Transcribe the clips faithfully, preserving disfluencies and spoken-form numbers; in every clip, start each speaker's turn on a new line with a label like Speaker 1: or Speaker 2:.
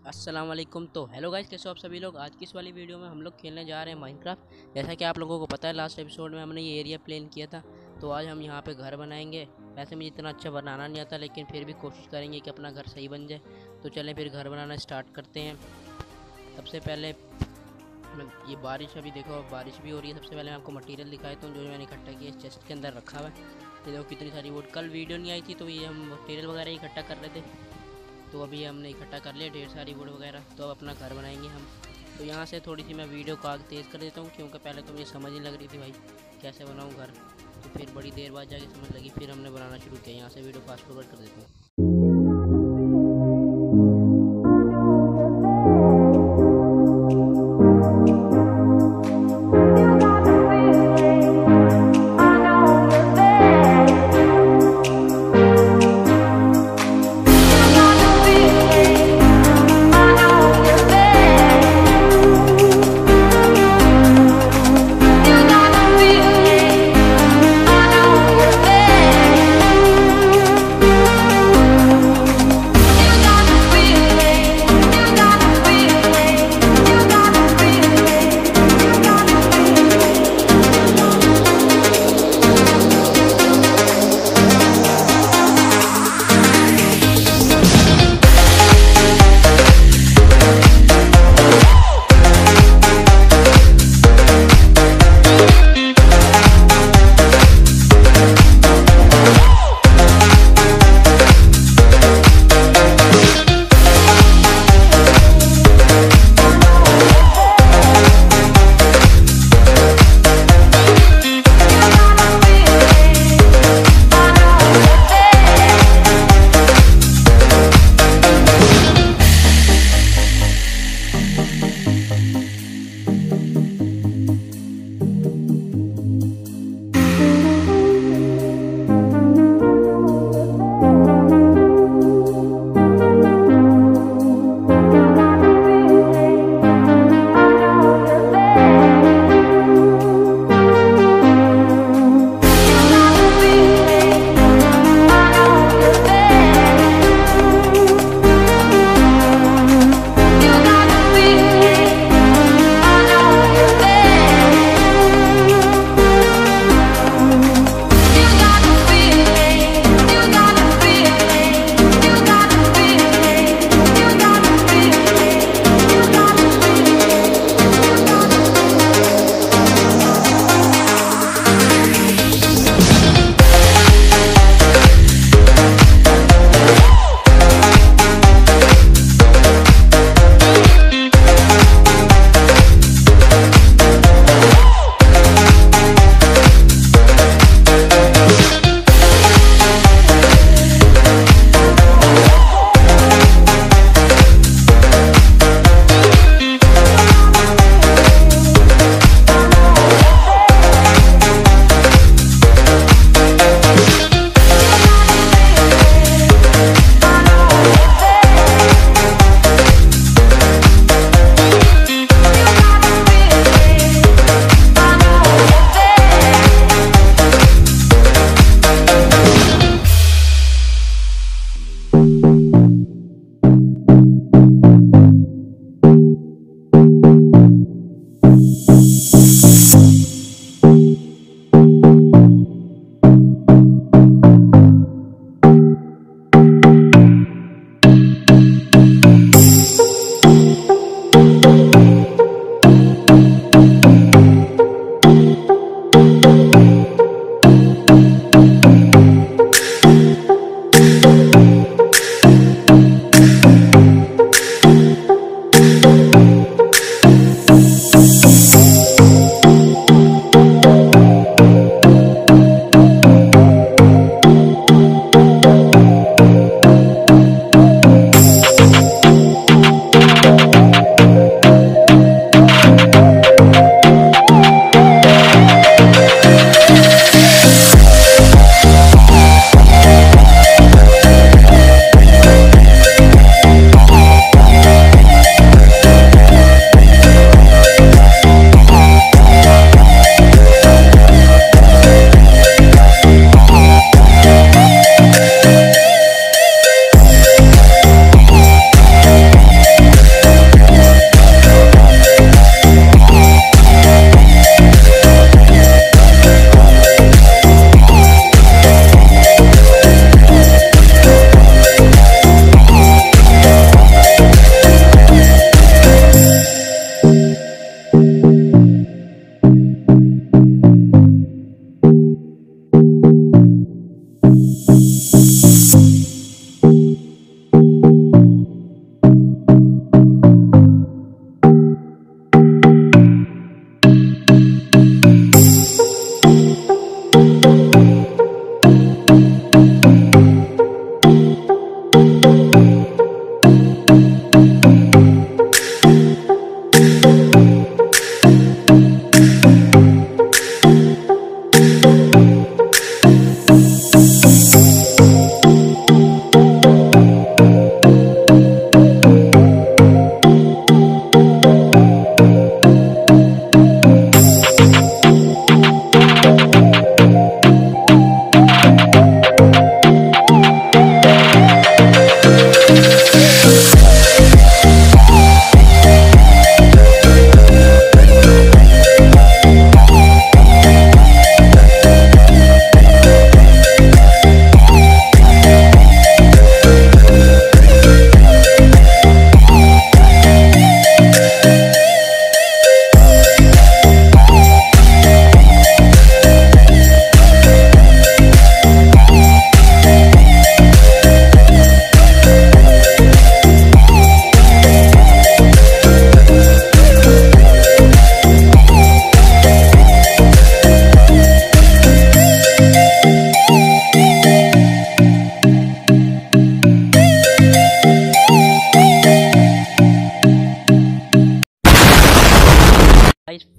Speaker 1: अस्सलाम वालेकुम। तो हेलो गाइस, कैसे हो आप सभी लोग। आज की इस वाली वीडियो में हम लोग खेलने जा रहे हैं माइनक्राफ्ट। जैसा कि आप लोगों को पता है, लास्ट एपिसोड में हमने ये एरिया प्लान किया था, तो आज हम यहाँ पे घर बनाएंगे। वैसे मुझे इतना अच्छा बनाना नहीं आता, लेकिन फिर भी कोशिश करेंगे कि अपना घर सही बन जाए। तो चलें फिर घर बनाना स्टार्ट करते हैं। सबसे पहले ये बारिश, अभी देखो बारिश भी हो रही है। सबसे पहले मैं आपको मटेरियल दिखाता हूँ जो मैंने इकट्ठा किया, इस चेस्ट के अंदर रखा हुआ है। ये देखो कितनी सारी वुड। कल वीडियो नहीं आई थी तो ये हम मटेरियल वगैरह इकट्ठा कर रहे थे, तो अभी हमने इकट्ठा कर लिया ढेर सारी वुड वगैरह। तो अब अपना घर बनाएंगे हम। तो यहाँ से थोड़ी सी मैं वीडियो को आगे तेज़ कर देता हूँ, क्योंकि पहले तो मुझे समझ नहीं लग रही थी भाई कैसे बनाऊँ घर। तो फिर बड़ी देर बाद जाके समझ लगी, फिर हमने बनाना शुरू किया। यहाँ से वीडियो फास्ट फॉरवर्ड कर देता हूँ।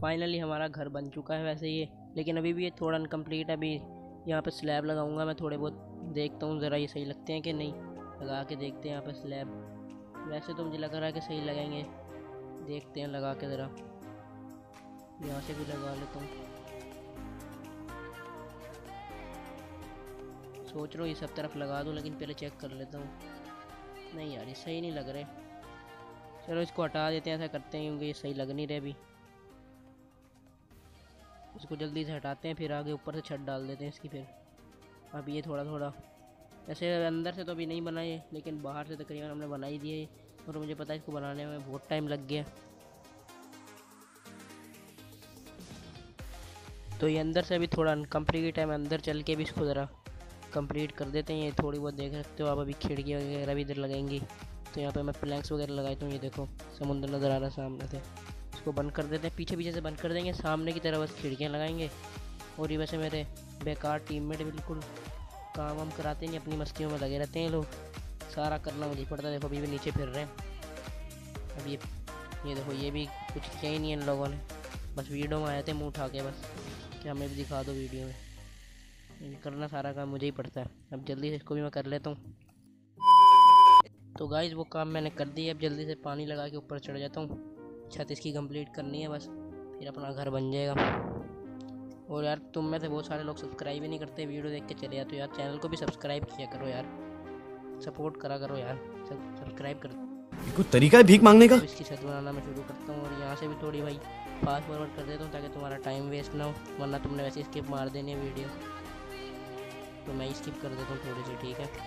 Speaker 1: फाइनली हमारा घर बन चुका है वैसे ये, लेकिन अभी भी ये थोड़ा अनकम्प्लीट है। अभी यहाँ पे स्लैब लगाऊंगा मैं, थोड़े बहुत देखता हूँ ज़रा ये सही लगते हैं कि नहीं, लगा के देखते हैं यहाँ पे स्लैब। वैसे तो मुझे लग रहा है कि सही लगेंगे, देखते हैं लगा के ज़रा, यहाँ से भी लगा लेता हूँ। सोच रहा हूँ ये सब तरफ लगा दूँ, लेकिन पहले चेक कर लेता हूँ। नहीं यार ये सही नहीं लग रहे, चलो इसको हटा देते हैं, ऐसा करते हैं क्योंकि ये सही लग नहीं रहे। अभी इसको जल्दी से हटाते हैं, फिर आगे ऊपर से छत डाल देते हैं इसकी। फिर अब ये थोड़ा थोड़ा ऐसे अंदर से तो अभी नहीं बनाए, लेकिन बाहर से तकरीबन हमने बना ही दिए, और मुझे पता है इसको बनाने में बहुत टाइम लग गया। तो ये अंदर से अभी थोड़ा अनकम्प्लीट है, मैं अंदर चल के भी इसको ज़रा कंप्लीट कर देते हैं। ये थोड़ी बहुत देख सकते हो आप, अभी खिड़की वगैरह भी इधर लगाएंगी। तो यहाँ पे मैं प्लैंक्स वगैरह लगाई हूँ, ये देखो समुद्र नज़र आ रहा है सामने से। इसको बंद कर देते हैं, पीछे पीछे से बंद कर देंगे, सामने की तरफ बस खिड़कियाँ लगाएंगे। और ये वैसे मेरे बेकार टीममेट बिल्कुल काम वाम कराते नहीं, अपनी मस्तियों में लगे रहते हैं लोग, सारा करना मुझे पड़ता है। देखो अभी भी नीचे फिर रहे हैं। अब ये ये देखो ये भी कुछ किया ही नहीं है इन लोगों ने, बस वीडियो में आए थे मुँह उठा के बस कि हमें भी दिखा दो वीडियो में। करना सारा काम मुझे ही पड़ता है। अब जल्दी से इसको भी मैं कर लेता हूँ। तो गाइस वो काम मैंने कर दिया, अब जल्दी से पानी लगा के ऊपर चढ़ जाता हूँ। छत इसकी कंप्लीट करनी है बस, फिर अपना घर बन जाएगा। और यार तुम में से बहुत सारे लोग सब्सक्राइब ही नहीं करते, वीडियो देख के चले जाते हो यार। चैनल को भी सब्सक्राइब किया करो यार, सपोर्ट करा करो यार, सब्सक्राइब कर।
Speaker 2: कुछ तरीका है भीख मांगने का।
Speaker 1: तो इसकी छत बनाना मैं शुरू करता हूँ, और यहाँ से भी थोड़ी भाई फास्ट फॉरवर्ड कर देता हूँ ताकि तुम्हारा टाइम वेस्ट ना हो, वरना तुमने वैसे स्किप मार देनी है वीडियो। तो मैं स्किप कर देता हूँ थोड़ी सी, ठीक है।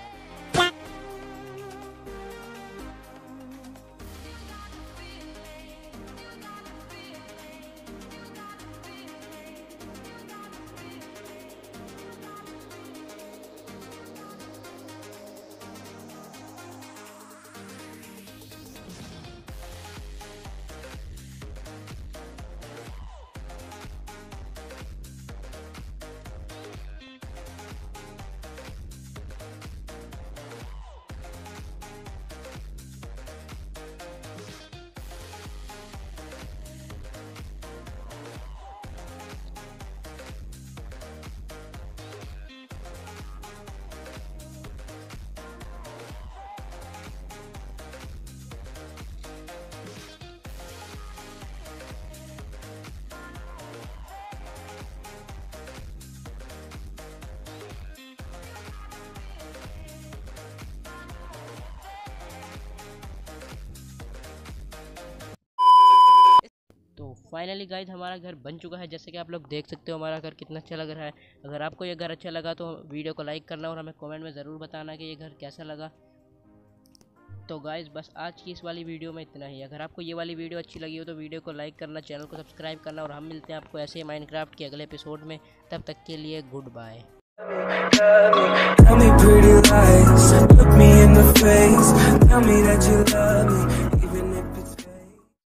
Speaker 1: फाइनली गाइस हमारा घर बन चुका है, जैसे कि आप लोग देख सकते हो हमारा घर कितना अच्छा लग रहा है। अगर आपको ये घर अच्छा लगा तो वीडियो को लाइक करना, और हमें कमेंट में ज़रूर बताना कि ये घर कैसा लगा। तो गाइस बस आज की इस वाली वीडियो में इतना ही। अगर आपको ये वाली वीडियो अच्छी लगी हो तो वीडियो को लाइक करना, चैनल को सब्सक्राइब करना, और हम मिलते हैं आपको ऐसे माइनक्राफ्ट के अगले एपिसोड में। तब तक के लिए goodbye. Tell me pretty lies, look me in the face, tell me that you love me.